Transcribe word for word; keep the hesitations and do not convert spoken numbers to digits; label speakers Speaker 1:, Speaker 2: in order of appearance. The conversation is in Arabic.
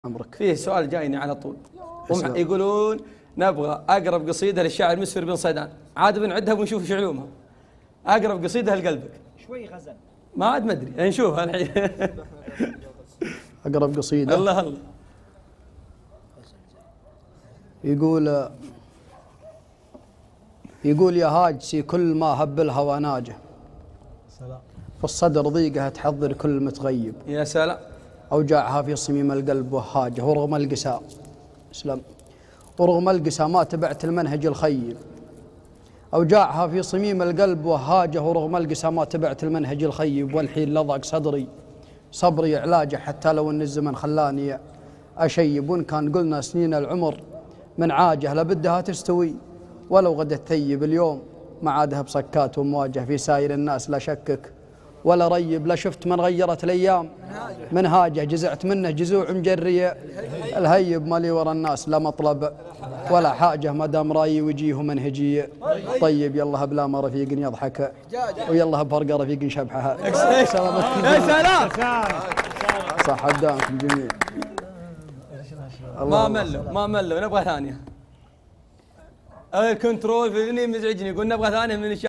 Speaker 1: عمرك.
Speaker 2: فيه سؤال جايني على طول. هم يقولون نبغى أقرب قصيدة للشاعر مسفر بن صيدان، عاد بنعدها ونشوف ايش علومها. أقرب قصيدة لقلبك.
Speaker 3: شوي غزل.
Speaker 2: ما عاد ما أدري، نشوفها الحين.
Speaker 1: أقرب قصيدة.
Speaker 2: الله الله.
Speaker 1: يقول يقول يا هاجسي كل ما هب الهوى ناجه، في الصدر ضيقها تحضر كل متغيب،
Speaker 2: يا سلام.
Speaker 1: أوجاعها في صميم القلب وهاجه، ورغم القسا اسلم ورغم القسا ما تبعت المنهج الخيب، أوجاعها في صميم القلب وهاجه، ورغم القسا ما تبعت المنهج الخيب، والحين لضق صدري صبري علاجه، حتى لو ان الزمن خلاني أشيب، وإن كان قلنا سنين العمر من عاجه لبدها تستوي، ولو غدت ثيب اليوم ما عادها بصكات ومواجه، في ساير الناس لا شكك ولا ريب، لا شفت من غيرت الأيام منهاجه، جزعت منه جزوع مجري الهيب، مالي ورا الناس لا مطلب ولا حاجة، ما دام رايي وجيه منهجي طيب، يلا بلا ما رفيق يضحك ويلا بفرقة رفيق شبحها.
Speaker 2: يا سلام.
Speaker 1: صح قدامكم جميع.
Speaker 2: ما ملوا ما ملوا، نبغى ثانية. الكنترول في مزعجني، يقول نبغى ثانية من